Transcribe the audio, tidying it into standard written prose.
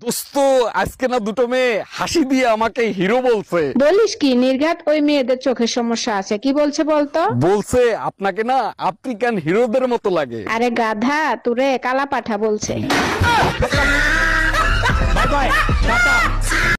দোস্ত আজকে না দুটো মেয়ে হাসি দিয়ে আমাকে হিরো বলছে। বলিস কি নির্ঘাত? ওই মেয়েদের চোখের সমস্যা আছে, কি বলছে বলতো? বলছে আপনাকে না আফ্রিকান হিরোদের মতো লাগে। আরে গাধা, তুরে কালা পাঠা বলছে।